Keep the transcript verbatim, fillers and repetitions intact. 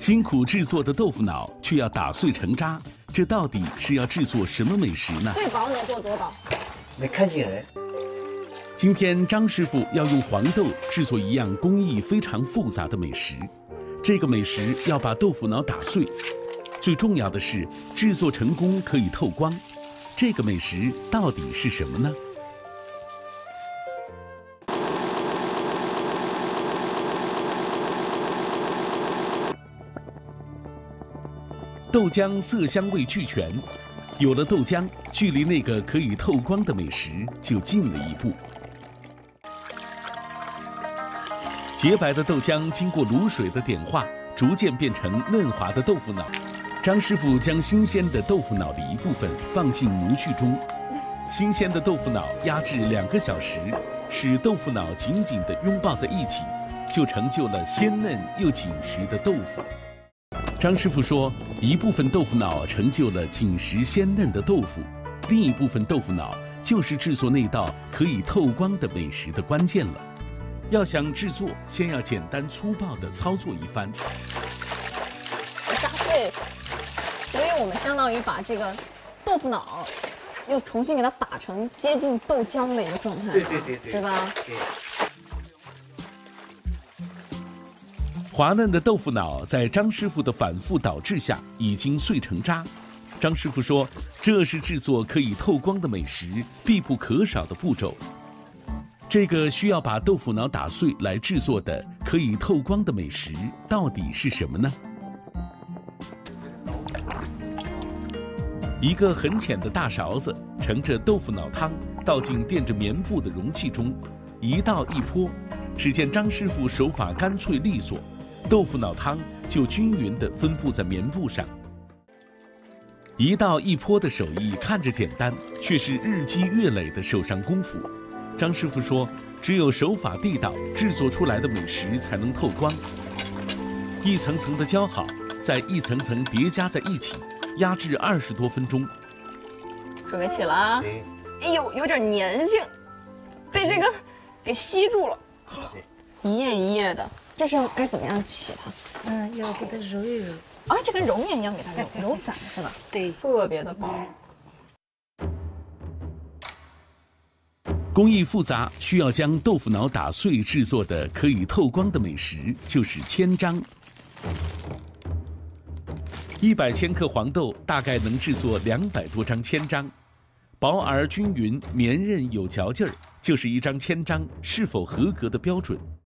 辛苦制作的豆腐脑却要打碎成渣，这到底是要制作什么美食呢？ 最薄能做多薄？ 没看见人。 今天张师傅要用黄豆制作一样工艺非常复杂的美食。这个美食要把豆腐脑打碎，最重要的是制作成功可以透光。这个美食到底是什么呢？豆浆色香味俱全，有了豆浆，距离那个可以透光的美食就近了一步。洁白的豆浆经过卤水的点化，逐渐变成嫩滑的豆腐脑。张师傅将新鲜的豆腐脑的一部分放进模具中，新鲜的豆腐脑压制两个小时，使豆腐脑紧紧地拥抱在一起，就成就了鲜嫩又紧实的豆腐。张师傅说，一部分豆腐脑成就了紧实鲜嫩的豆腐，另一部分豆腐脑就是制作那道可以透光的美食的关键了。要想制作，先要简单粗暴地操作一番。 炸碎，所以我们相当于把这个豆腐脑又重新给它打成接近豆浆的一个状态， 对对对对， 对吧？ 对。 滑嫩的豆腐脑在张师傅的反复捣制下已经碎成渣。张师傅说，这是制作可以透光的美食必不可少的步骤。这个需要把豆腐脑打碎来制作的可以透光的美食到底是什么呢？一个很浅的大勺子盛着豆腐脑汤，倒进垫着棉布的容器中，一倒一泼。只见张师傅手法干脆利索，豆腐脑汤就均匀地分布在棉布上。一倒一泼的手艺看着简单，却是日积月累的手上功夫。张师傅说，只有手法地道，制作出来的美食才能透光。一层层的浇好，再一层层叠加在一起，压制二十多分钟。 准备起了啊！哎呦，有点粘性，被这个给吸住了。一页一页的，这是该怎么样起它？ 嗯，要给它揉一揉。 啊，这跟揉面一样，给它揉揉散是吧？ 对， 特别的薄。 工艺复杂，需要将豆腐脑打碎制作的可以透光的美食就是千张。一百千克黄豆大概能制作两百多张千张，薄而均匀、绵韧有嚼劲儿，就是一张千张是否合格的标准。